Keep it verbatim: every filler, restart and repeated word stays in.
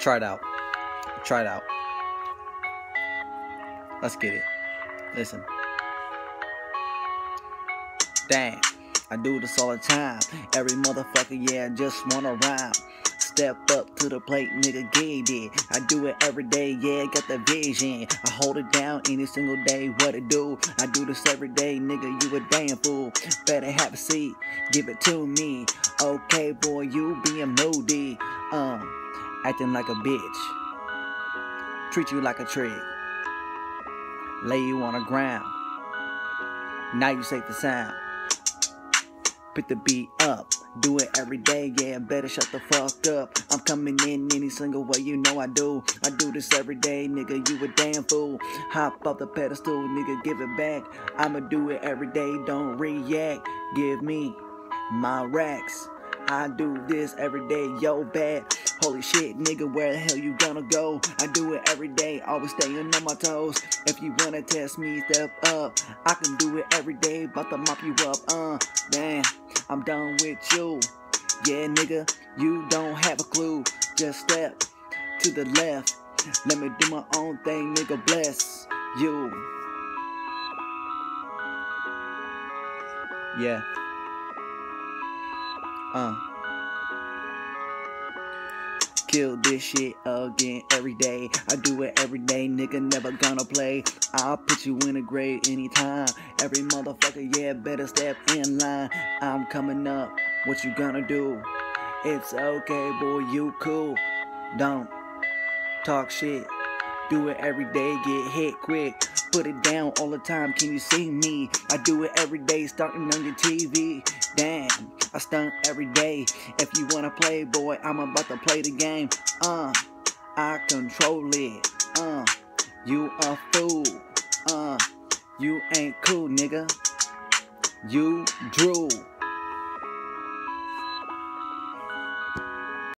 Try it out. Try it out. Let's get it. Listen. Damn, I do this all the time. Every motherfucker, yeah, just wanna rhyme. Step up to the plate, nigga, get it. I do it every day, yeah, got the vision. I hold it down any single day, what it do? I do this every day, nigga, you a damn fool. Better have a seat, give it to me. Okay, boy, you being moody. Um, acting like a bitch. Treat you like a trick. Lay you on the ground. Now you safe to sound. Pick the beat up, do it every day, yeah, better shut the fuck up. I'm coming in any single way, you know I do. I do this every day, nigga, you a damn fool. Hop off the pedestal, nigga, give it back. I'ma do it every day, don't react. Give me my racks. I do this every day, yo, bad. Holy shit, nigga, where the hell you gonna go? I do it every day, always staying on my toes. If you wanna test me, step up. I can do it every day, about to mop you up, uh, damn. I'm done with you. Yeah, nigga, you don't have a clue. Just step to the left. Let me do my own thing, nigga, bless you. Yeah. Uh. Kill this shit again every day. I do it every day, nigga, never gonna play. I'll put you in a grave anytime. Every motherfucker, yeah, better step in line. I'm coming up, what you gonna do? It's okay, boy, you cool. Don't talk shit. Do it every day, get hit quick. Put it down all the time, can you see me? I do it every day, starting on your T V. Damn, I stunt every day. If you wanna play, boy, I'm about to play the game. Uh, I control it. Uh, you a fool. Uh, you ain't cool, nigga. You drool.